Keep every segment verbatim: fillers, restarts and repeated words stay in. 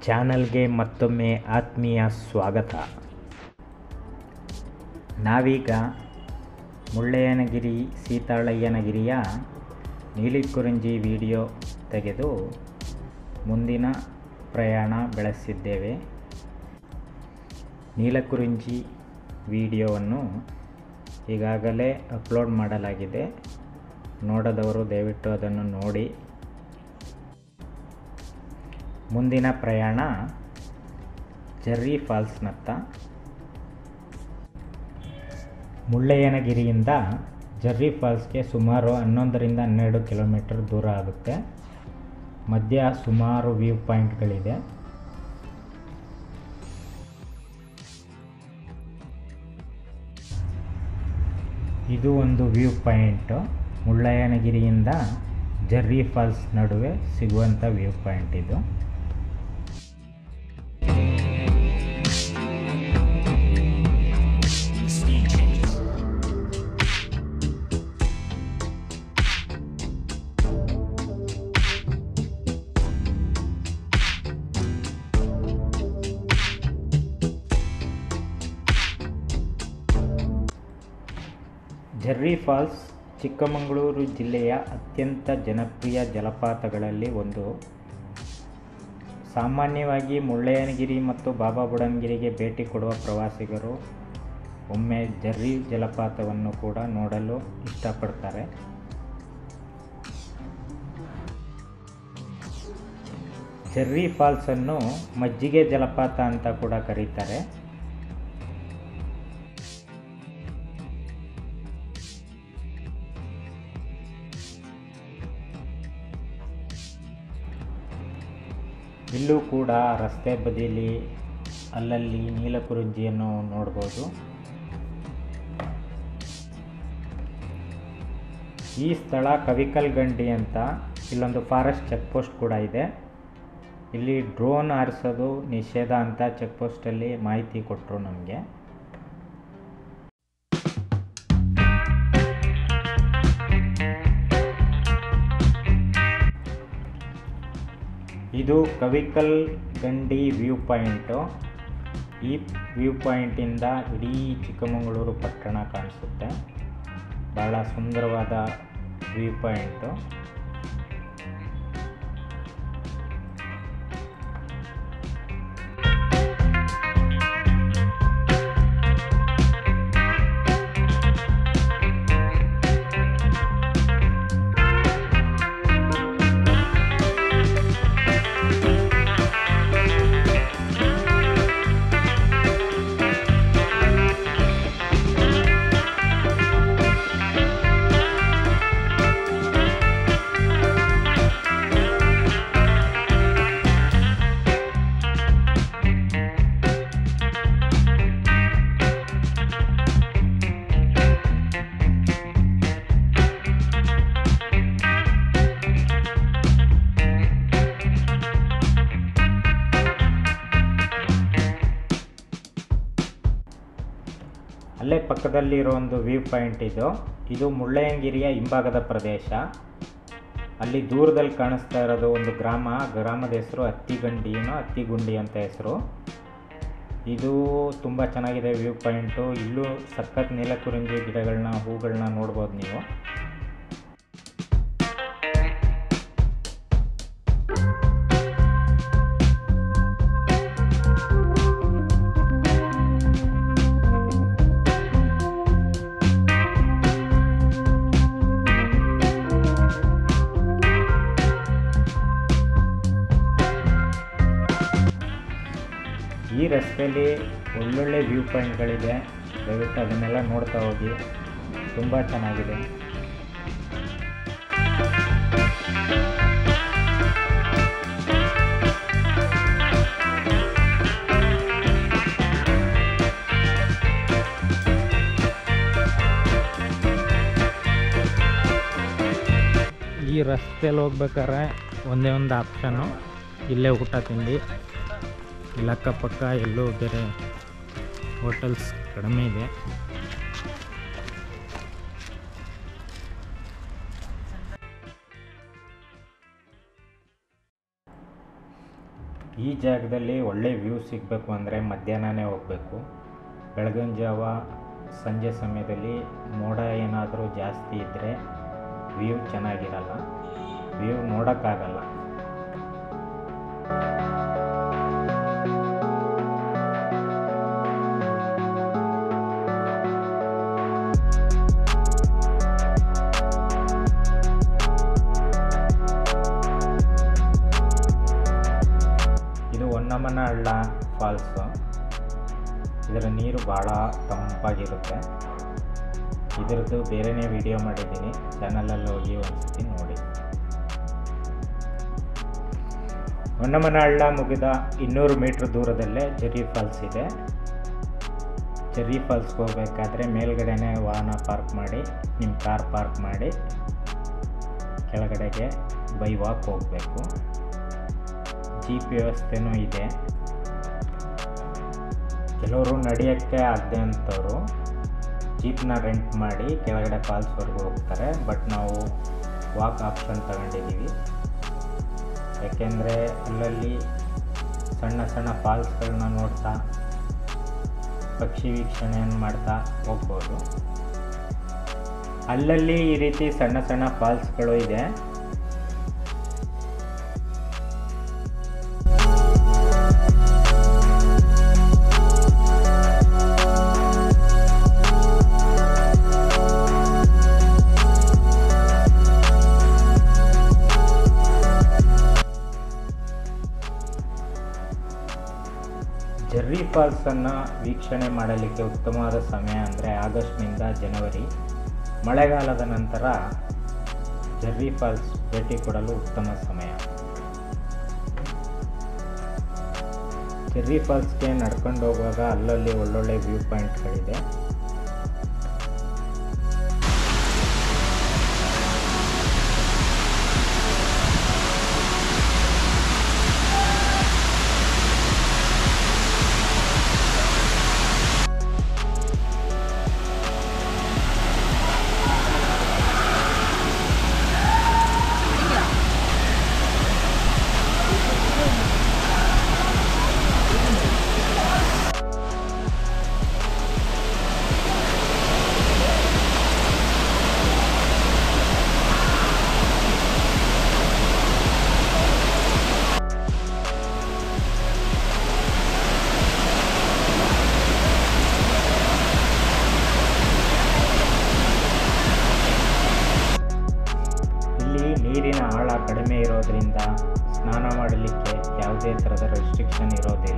ಚಾನಲ್ಗೆ ಮತ್ತೊಮ್ಮೆ ಆತ್ಮೀಯ ಸ್ವಾಗತ. ನಾವೀಗ ಮುಳ್ಳಯ್ಯನಗಿರಿ ಸೀತಾಳಯ್ಯನಗಿರಿಯ ನೀಲಿಕುರಿಜಿ ವಿಡಿಯೋ ತೆಗೆದು ಮುಂದಿನ ಪ್ರಯಾಣ ಬೆಳೆಸಿದ್ದೇವೆ. ನೀಲಕುರಿಜಿ ವಿಡಿಯೋವನ್ನು ಈಗಾಗಲೇ ಅಪ್ಲೋಡ್ ಮಾಡಲಾಗಿದೆ. ನೋಡದವರು ದಯವಿಟ್ಟು ಅದನ್ನು ನೋಡಿ. ಮುಂದಿನ ಪ್ರಯಾಣ ಝರ್ರಿ ಫಾಲ್ಸ್ನತ್ತ. ಮುಳ್ಳಯ್ಯನಗಿರಿಯಿಂದ ಝರ್ರಿ ಫಾಲ್ಸ್ಗೆ ಸುಮಾರು ಹನ್ನೊಂದರಿಂದ ಹನ್ನೆರಡು ಕಿಲೋಮೀಟರ್ ದೂರ ಆಗುತ್ತೆ. ಮಧ್ಯ ಸುಮಾರು ವ್ಯೂ ಪಾಯಿಂಟ್ಗಳಿದೆ. ಇದು ಒಂದು ವ್ಯೂ ಪಾಯಿಂಟು. ಮುಳ್ಳಯ್ಯನಗಿರಿಯಿಂದ ಝರ್ರಿ ಫಾಲ್ಸ್ ನಡುವೆ ಸಿಗುವಂಥ ವ್ಯೂ ಪಾಯಿಂಟ್ ಇದು. ಝರ್ರಿ ಫಾಲ್ಸ್ ಚಿಕ್ಕಮಗಳೂರು ಜಿಲ್ಲೆಯ ಅತ್ಯಂತ ಜನಪ್ರಿಯ ಜಲಪಾತಗಳಲ್ಲಿ ಒಂದು. ಸಾಮಾನ್ಯವಾಗಿ ಮುಳ್ಳಯ್ಯನಗಿರಿ ಮತ್ತು ಬಾಬಾ ಬುಡಂಗಿರಿಗೆ ಭೇಟಿ ಕೊಡುವ ಪ್ರವಾಸಿಗರು ಒಮ್ಮೆ ಝರ್ರಿ ಜಲಪಾತವನ್ನು ಕೂಡ ನೋಡಲು ಇಷ್ಟಪಡ್ತಾರೆ. ಝರ್ರಿ ಫಾಲ್ಸನ್ನು ಮಜ್ಜಿಗೆ ಜಲಪಾತ ಅಂತ ಕೂಡ ಕರೀತಾರೆ. ಇಲ್ಲೂ ಕೂಡ ರಸ್ತೆ ಬದಿಯಲ್ಲಿ ಅಲ್ಲಲ್ಲಿ ನೀಲಕುರಿಜಿಯನ್ನು ನೋಡ್ಬೋದು. ಈ ಸ್ಥಳ ಕವಿಕಲ್ಗಂಡಿ ಅಂತ. ಇಲ್ಲೊಂದು ಫಾರೆಸ್ಟ್ ಚೆಕ್ ಪೋಸ್ಟ್ ಕೂಡ ಇದೆ. ಇಲ್ಲಿ ಡ್ರೋನ್ ಹಾರಿಸೋದು ನಿಷೇಧ ಅಂತ ಚೆಕ್ ಪೋಸ್ಟಲ್ಲಿ ಮಾಹಿತಿ ಕೊಟ್ಟರು ನಮಗೆ. ಇದು ಕವಿಕಲ್ಗಂಡಿ ವ್ಯೂ ಪಾಯಿಂಟು. ಈ ವ್ಯೂ ಪಾಯಿಂಟಿಂದ ಇಡೀ ಚಿಕ್ಕಮಗಳೂರು ಪಟ್ಟಣ ಕಾಣಿಸುತ್ತೆ. ಬಹಳ ಸುಂದರವಾದ ವ್ಯೂ ಪಾಯಿಂಟು. ಅಲ್ಲೇ ಪಕ್ಕದಲ್ಲಿರೋ ಒಂದು ವ್ಯೂ ಪಾಯಿಂಟ್ ಇದು. ಇದು ಮುಳ್ಳಯ್ಯನಗಿರಿಯ ಹಿಂಭಾಗದ ಪ್ರದೇಶ. ಅಲ್ಲಿ ದೂರದಲ್ಲಿ ಕಾಣಿಸ್ತಾ ಇರೋದು ಒಂದು ಗ್ರಾಮ. ಗ್ರಾಮದ ಹೆಸರು ಹತ್ತಿಗಂಡಿನೋ ಹತ್ತಿಗುಂಡಿ ಅಂತ ಹೆಸರು. ಇದು ತುಂಬ ಚೆನ್ನಾಗಿದೆ ವ್ಯೂ ಪಾಯಿಂಟು. ಇಲ್ಲೂ ಸಖತ್ ನೀಲಕುರಿಜಿ ಗಿಡಗಳನ್ನ ಹೂಗಳನ್ನ ನೋಡ್ಬೋದು ನೀವು. ಈ ರಸ್ತೆಯಲ್ಲಿ ಒಳ್ಳೊಳ್ಳೆ ವ್ಯೂ ಪಾಯಿಂಟ್ಗಳಿದೆ. ದಯವಿಟ್ಟು ಅದನ್ನೆಲ್ಲ ನೋಡ್ತಾ ಹೋಗಿ. ತುಂಬ ಚೆನ್ನಾಗಿದೆ. ಈ ರಸ್ತೆಯಲ್ಲಿ ಹೋಗ್ಬೇಕಾದ್ರೆ ಒಂದೇ ಒಂದು ಆಪ್ಷನ್ನು ಇಲ್ಲೇ ಊಟ ತಿಂಡಿ. ಇಲ್ಲಿ ಅಕ್ಕಪಕ್ಕ ಎಲ್ಲೂ ಬೇರೆ ಹೋಟೆಲ್ಸ್ ಕಡಿಮೆ ಇದೆ. ಈ ಜಾಗದಲ್ಲಿ ಒಳ್ಳೆ ವ್ಯೂ ಸಿಗಬೇಕು ಅಂದರೆ ಮಧ್ಯಾಹ್ನನೇ ಹೋಗಬೇಕು. ಬೆಳಗಿನ ಜಾವ ಸಂಜೆ ಸಮಯದಲ್ಲಿ ಮೋಡ ಏನಾದರೂ ಜಾಸ್ತಿ ಇದ್ದರೆ ವ್ಯೂ ಚೆನ್ನಾಗಿರಲ್ಲ, ವ್ಯೂ ನೋಡೋಕ್ಕಾಗಲ್ಲ. ಇದು ಹೊನ್ನಮ್ಮನಹಳ್ಳ ಫಾಲ್ಸು. ಇದರ ನೀರು ಭಾಳ ತಂಪಾಗಿರುತ್ತೆ. ಇದರದ್ದು ಬೇರೆಯೇ ವಿಡಿಯೋ ಮಾಡಿದ್ದೀನಿ, ಚಾನಲಲ್ಲಿ ಹೋಗಿ ಒಂದ್ಸತಿ ನೋಡಿ. ಹೊನ್ನಮ್ಮನಹಳ್ಳ ಮುಗಿದ ಇನ್ನೂರು ಮೀಟ್ರ್ ದೂರದಲ್ಲೇ ಝರಿ ಫಾಲ್ಸ್ ಇದೆ. ಝರಿ ಫಾಲ್ಸ್ಗೆ ಹೋಗಬೇಕಾದ್ರೆ ಮೇಲ್ಗಡೆನೇ ವಾಹನ ಪಾರ್ಕ್ ಮಾಡಿ, ನಿಮ್ಮ ಕಾರ್ ಪಾರ್ಕ್ ಮಾಡಿ ಕೆಳಗಡೆಗೆ ಬೈ ವಾಕ್ ಹೋಗಬೇಕು. ಜೀಪ್ ವ್ಯವಸ್ಥೆನೂ ಇದೆ. ಕೆಲವರು ನಡೆಯೋಕ್ಕೆ ಆಗದೆ ಅಂಥವ್ರು ಜೀಪ್ನ ರೆಂಟ್ ಮಾಡಿ ಕೆಳಗಡೆ ಫಾಲ್ಸ್ವರೆಗೂ ಹೋಗ್ತಾರೆ. ಬಟ್ ನಾವು ವಾಕ್ ಆಪ್ಷನ್ ತಗೊಂಡಿದ್ದೀವಿ, ಯಾಕೆಂದರೆ ಅಲ್ಲಲ್ಲಿ ಸಣ್ಣ ಸಣ್ಣ ಫಾಲ್ಸ್ಗಳನ್ನ ನೋಡ್ತಾ ಪಕ್ಷಿ ವೀಕ್ಷಣೆಯನ್ನು ಮಾಡ್ತಾ ಹೋಗ್ಬೋದು. ಅಲ್ಲಲ್ಲಿ ಈ ರೀತಿ ಸಣ್ಣ ಸಣ್ಣ ಫಾಲ್ಸ್ಗಳು ಇದೆ. ಝರಿ ಫಾಲ್ಸನ್ನು ವೀಕ್ಷಣೆ ಮಾಡಲಿಕ್ಕೆ ಉತ್ತಮವಾದ ಸಮಯ ಅಂದರೆ ಆಗಸ್ಟ್ನಿಂದ ಜನವರಿ. ಮಳೆಗಾಲದ ನಂತರ ಝರಿ ಫಾಲ್ಸ್ ಭೇಟಿ ಕೊಡಲು ಉತ್ತಮ ಸಮಯ. ಝರಿ ಫಾಲ್ಸ್ಗೆ ನಡ್ಕೊಂಡು ಹೋಗುವಾಗ ಅಲ್ಲಲ್ಲಿ ಒಳ್ಳೊಳ್ಳೆ ವ್ಯೂ ಪಾಯಿಂಟ್ಗಳಿದೆ. ನೀರಿನ ಆಳ ಕಡಿಮೆ ಇರೋದರಿಂದ ಸ್ನಾನ ಮಾಡಲಿಕ್ಕೆ ಯಾವುದೇ ಥರದ ರೆಸ್ಟ್ರಿಕ್ಷನ್ ಇರೋದಿಲ್ಲ.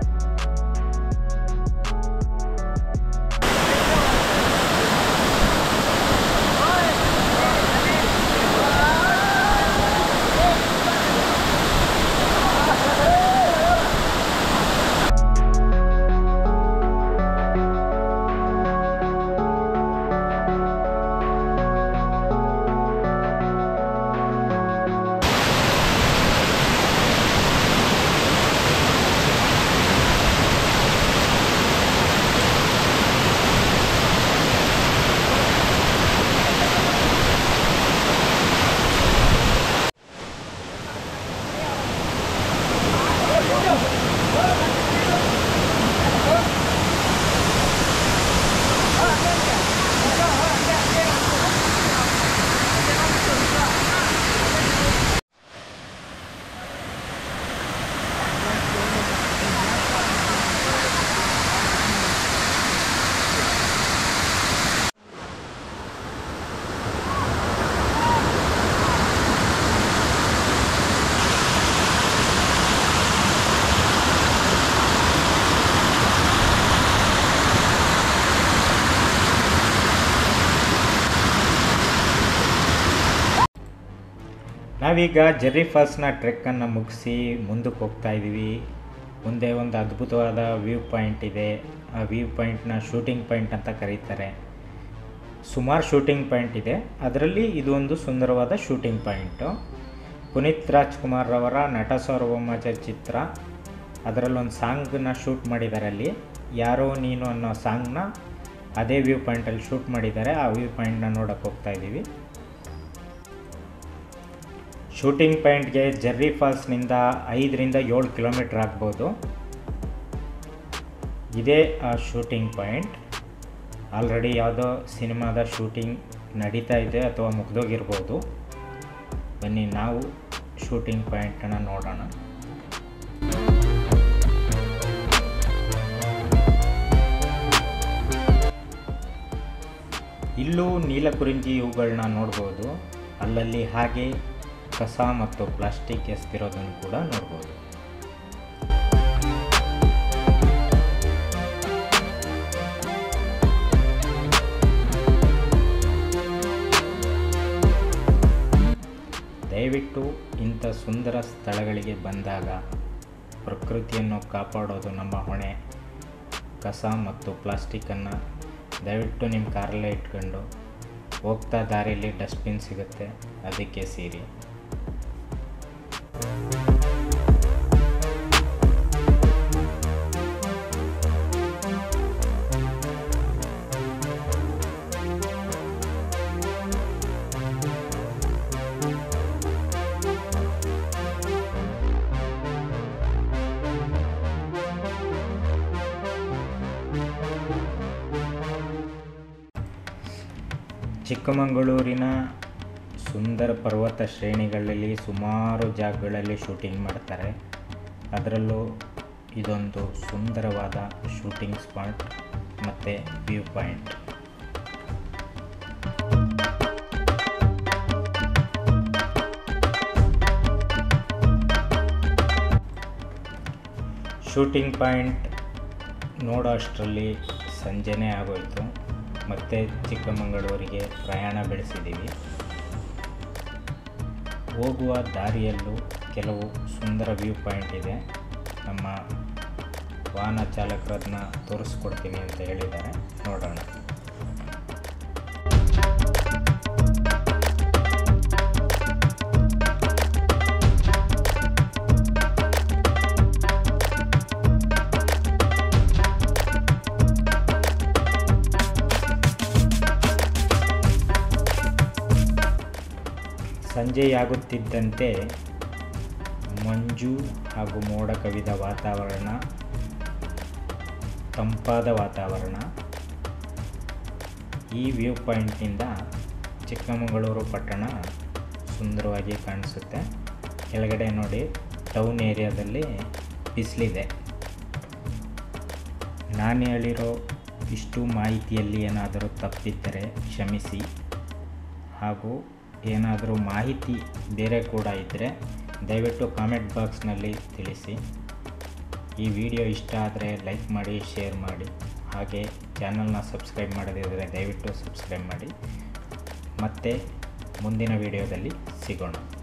ನಾವೀಗ ಝರಿ ಫಾಲ್ಸ್ನ ಟ್ರೆಕ್ಕನ್ನು ಮುಗಿಸಿ ಮುಂದಕ್ಕೆ ಹೋಗ್ತಾ ಇದ್ದೀವಿ. ಮುಂದೆ ಒಂದು ಅದ್ಭುತವಾದ ವ್ಯೂ ಪಾಯಿಂಟ್ ಇದೆ. ಆ ವ್ಯೂ ಪಾಯಿಂಟ್ನ ಶೂಟಿಂಗ್ ಪಾಯಿಂಟ್ ಅಂತ ಕರೀತಾರೆ. ಸುಮಾರು ಶೂಟಿಂಗ್ ಪಾಯಿಂಟ್ ಇದೆ, ಅದರಲ್ಲಿ ಇದು ಒಂದು ಸುಂದರವಾದ ಶೂಟಿಂಗ್ ಪಾಯಿಂಟು. ಪುನೀತ್ ರಾಜ್ಕುಮಾರ್ ಅವರ ನಟ ಸಾರ್ವಭೌಮ ಚಿತ್ರ, ಅದರಲ್ಲೊಂದು ಸಾಂಗನ್ನ ಶೂಟ್ ಮಾಡಿದ್ದಾರೆ. ಅಲ್ಲಿ ಯಾರೋ ನೀನು ಅನ್ನೋ ಸಾಂಗ್ನ ಅದೇ ವ್ಯೂ ಪಾಯಿಂಟಲ್ಲಿ ಶೂಟ್ ಮಾಡಿದ್ದಾರೆ. ಆ ವ್ಯೂ ಪಾಯಿಂಟ್ನ ನೋಡೋಕ್ಕೆ ಹೋಗ್ತಾ ಇದ್ದೀವಿ. ಶೂಟಿಂಗ್ ಪಾಯಿಂಟ್ಗೆ ಝರ್ರಿ ಫಾಲ್ಸ್ನಿಂದ ಐದರಿಂದ ಏಳು ಕಿಲೋಮೀಟ್ರ್ ಆಗ್ಬೋದು. ಇದೇ ಆ ಶೂಟಿಂಗ್ ಪಾಯಿಂಟ್. ಆಲ್ರೆಡಿ ಯಾವುದೋ ಸಿನಿಮಾದ ಶೂಟಿಂಗ್ ನಡೀತಾ ಇದೆ ಅಥವಾ ಮುಗಿದೋಗಿರ್ಬೋದು. ಬನ್ನಿ ನಾವು ಶೂಟಿಂಗ್ ಪಾಯಿಂಟನ್ನು ನೋಡೋಣ. ಇಲ್ಲೂ ನೀಲಕುರಿಂಜಿ ಇವುಗಳನ್ನ ನೋಡ್ಬೋದು. ಅಲ್ಲಲ್ಲಿ ಹಾಗೆ ಕಸ ಮತ್ತು ಪ್ಲಾಸ್ಟಿಕ್ ಎಸ್ತಿರೋದನ್ನು ಕೂಡ ನೋಡ್ಬೋದು. ದಯವಿಟ್ಟು ಇಂಥ ಸುಂದರ ಸ್ಥಳಗಳಿಗೆ ಬಂದಾಗ ಪ್ರಕೃತಿಯನ್ನು ಕಾಪಾಡೋದು ನಮ್ಮ ಹೊಣೆ. ಕಸ ಮತ್ತು ಪ್ಲಾಸ್ಟಿಕ್ಕನ್ನು ದಯವಿಟ್ಟು ನಿಮ್ಮ ಕಾರಲ್ಲೇ ಇಟ್ಕೊಂಡು ಹೋಗ್ತಾ ದಾರಿಯಲ್ಲಿ ಡಸ್ಟ್ಬಿನ್ ಸಿಗುತ್ತೆ, ಅದಕ್ಕೆ ಸೇರಿ. ಚಿಕ್ಕಮಗಳೂರಿನ ಸುಂದರ ಪರ್ವತ ಶ್ರೇಣಿಗಳಲ್ಲಿ ಸುಮಾರು ಜಾಗಗಳಲ್ಲಿ ಶೂಟಿಂಗ್ ಮಾಡ್ತಾರೆ. ಅದರಲ್ಲೂ ಇದೊಂದು ಸುಂದರವಾದ ಶೂಟಿಂಗ್ ಸ್ಪಾಟ್ ಮತ್ತು ವ್ಯೂ ಪಾಯಿಂಟ್. ಶೂಟಿಂಗ್ ಪಾಯಿಂಟ್ ನೋಡೋ ಅಷ್ಟರಲ್ಲಿ ಸಂಜೆನೇ ಆಗೋಯಿತು. ಮತ್ತು ಚಿಕ್ಕಮಗಳೂರಿಗೆ ಪ್ರಯಾಣ ಬೆಳೆಸಿದ್ದೀವಿ. ಹೋಗುವ ದಾರಿಯಲ್ಲೂ ಕೆಲವು ಸುಂದರ ವ್ಯೂ ಪಾಯಿಂಟ್ ಇದೆ. ನಮ್ಮ ವಾಹನ ಚಾಲಕರನ್ನ ತೋರಿಸ್ಕೊಡ್ತೀನಿ ಅಂತ ಹೇಳಿದ್ದಾರೆ, ನೋಡೋಣ. ಸಂಜೆಯಾಗುತ್ತಿದ್ದಂತೆ ಮಂಜು ಹಾಗೂ ಮೋಡ ಕವಿದ ವಾತಾವರಣ, ತಂಪಾದ ವಾತಾವರಣ. ಈ ವ್ಯೂ ಪಾಯಿಂಟ್ನಿಂದ ಚಿಕ್ಕಮಗಳೂರು ಪಟ್ಟಣ ಸುಂದರವಾಗಿ ಕಾಣಿಸುತ್ತೆ. ಕೆಳಗಡೆ ನೋಡಿ, ಟೌನ್ ಏರಿಯಾದಲ್ಲಿ ಬಿಸಿಲಿದೆ. ನಾನು ಹೇಳಿರೋ ಇಷ್ಟು ಮಾಹಿತಿಯಲ್ಲಿ ಏನಾದರೂ ತಪ್ಪಿದ್ದರೆ ಕ್ಷಮಿಸಿ. ಹಾಗೂ ಏನಾದರೂ ಮಾಹಿತಿ ಬೇರೆ ಕೂಡ ಇದ್ದರೆ ದಯವಿಟ್ಟು ಕಾಮೆಂಟ್ ಬಾಕ್ಸ್ನಲ್ಲಿ ತಿಳಿಸಿ. ಈ ವಿಡಿಯೋ ಇಷ್ಟ ಆದರೆ ಲೈಕ್ ಮಾಡಿ, ಶೇರ್ ಮಾಡಿ. ಹಾಗೆ ಚಾನಲ್ನ ಸಬ್ಸ್ಕ್ರೈಬ್ ಮಾಡದಿದ್ದರೆ ದಯವಿಟ್ಟು ಸಬ್ಸ್ಕ್ರೈಬ್ ಮಾಡಿ. ಮತ್ತೆ ಮುಂದಿನ ವಿಡಿಯೋದಲ್ಲಿ ಸಿಗೋಣ.